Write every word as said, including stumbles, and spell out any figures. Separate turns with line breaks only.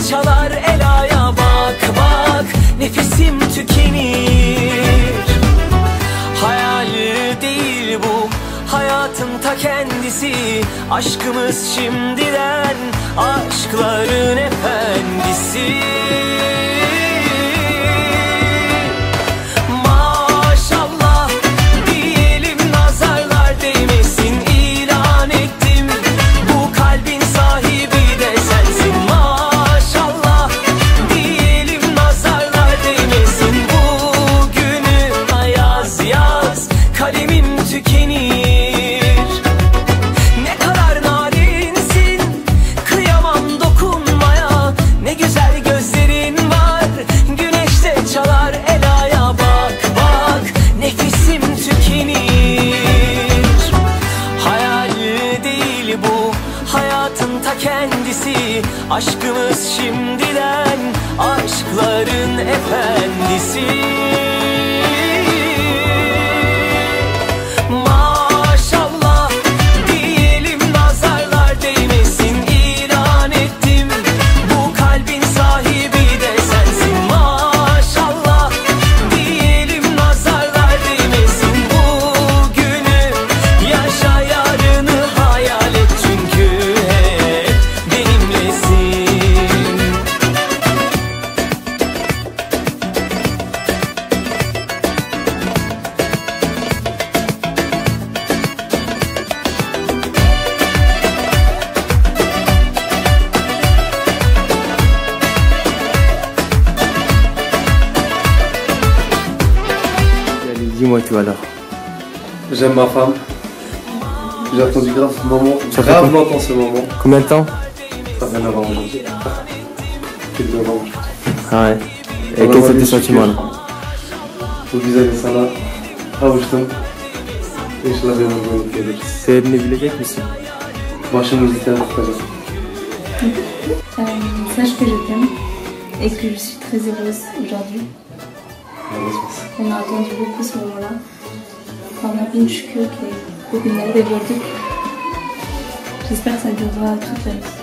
çalar Ela'ya bak bak, nefesim tükenir. Hayal değil bu, hayatın ta kendisi. Aşkımız şimdiden, aşkların efendisi. Maşallah diyelim, nazarlar değmesin, ilan ettim. Bu kalbin sahibi de sensin. Maşallah diyelim, nazarlar değmesin. Bugünü yaz yaz, kalemim tükenir. Ne kadar narinsin, kıyamam dokunmaya. Ne güzel gözlerin var, güneşte çalar Ela'ya bak bak, nefesim tükenir. Hayal değil bu, hayatın ta kendisi. Aşkımız şimdiden, aşkların efendisi. Maşallah diyelim, nazarlar değmesin, ilan ettim. Bu kalbin sahibi de sensin. Maşallah diyelim, nazarlar değmesin. Bugünü yaşa, yarını hayal et, çünkü hep benimlesin.
Dis-moi tout alors.
J'aime ma femme. J'ai attendu grave ce moment,
Ça fait
grave
combien-
longtemps ce moment.
Combien de temps?
Ça fait neuf ans aujourd'hui. Plus de neuf ans.
Ah ouais. Et
Bana
quels sont
böyle
tes sentiments là?
Bu güzel insana kavuştum. İnşallah bir ömür gelir.
Sebebini bilecek misin?
Başımız dikten tutacağız.
Euh, sache que je t'aime et que je suis très heureuse aujourd'hui. On a attendu beaucoup ce moment-là. Bana bin şükür ki bugünleri de gördük. J'espère que ça durera toute la vie.